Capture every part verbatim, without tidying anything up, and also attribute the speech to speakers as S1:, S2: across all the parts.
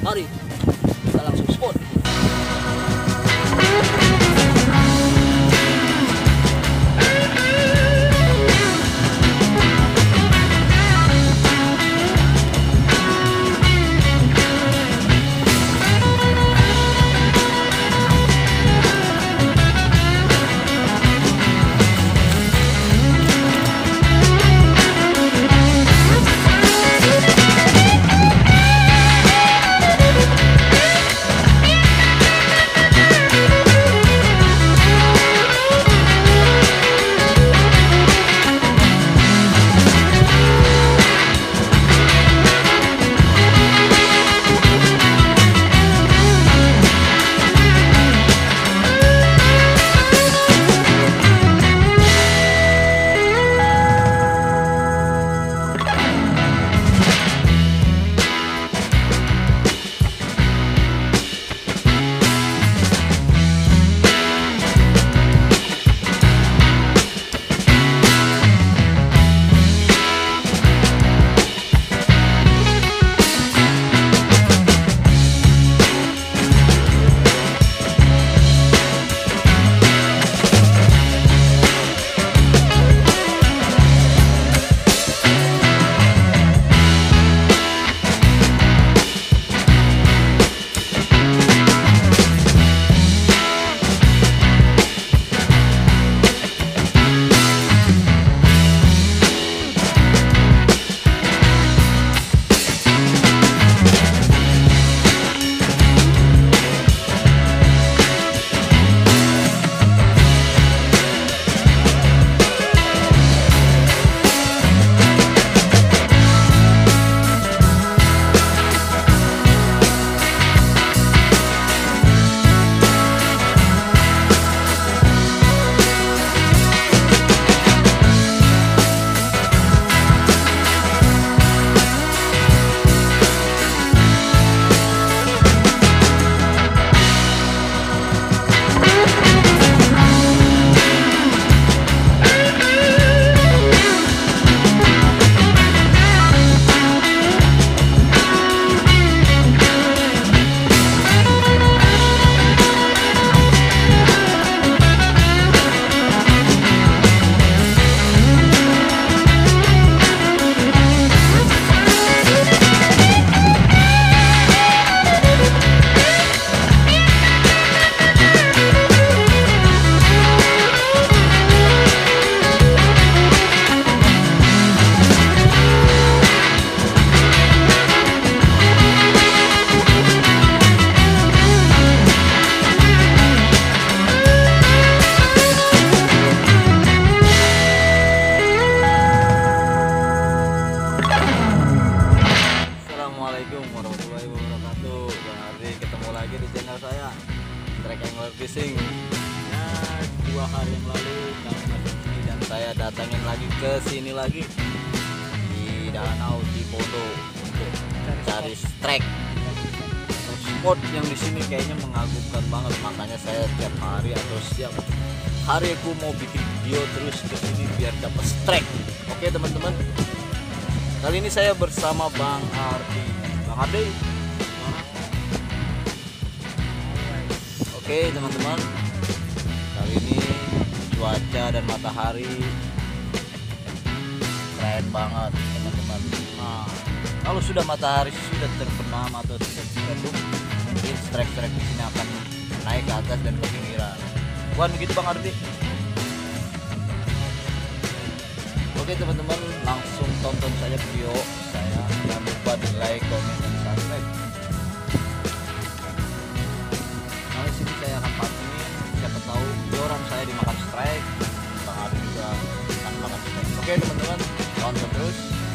S1: Mari kita langsung spot.
S2: Fishing. Nah, dua hari yang lalu kami masuk sini dan saya datangin lagi ke sini lagi di danau Cipondo untuk cari strike. Spot yang di sini kayaknya mengagumkan banget, makanya saya tiap hari atau setiap hari aku mau bikin video terus ke sini biar dapat strike. Oke teman-teman, kali ini saya bersama Bang Ardi. Bang Ardi. Oke teman-teman, kali ini cuaca dan matahari keren banget teman-teman. Nah, kalau sudah matahari sudah terbenam atau sudah teredup, mungkin strike-strike di sini akan naik ke atas dan ke pinggiran. Bukan begitu Bang Ardi? Oke teman-teman, langsung tonton saja video saya. Jangan lupa di like, comment, dan subscribe. Nah, sini saya akan pantengin, siapa tahu orang saya dimakan strike, Bang Ardi juga akan makan strike. Oke teman-teman, tonton terus.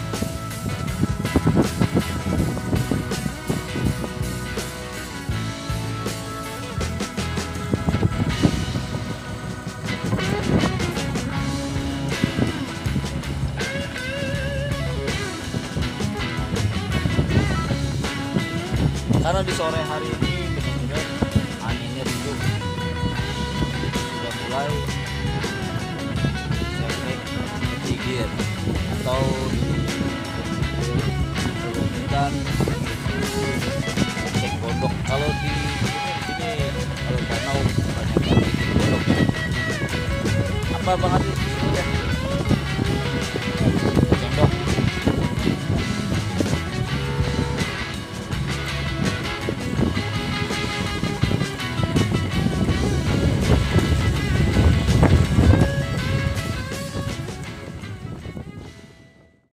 S2: Karena di sore hari ini benar-benar anginnya redup, sudah mulai efek ketigir atau turunkan itu cek apa Bang Adi?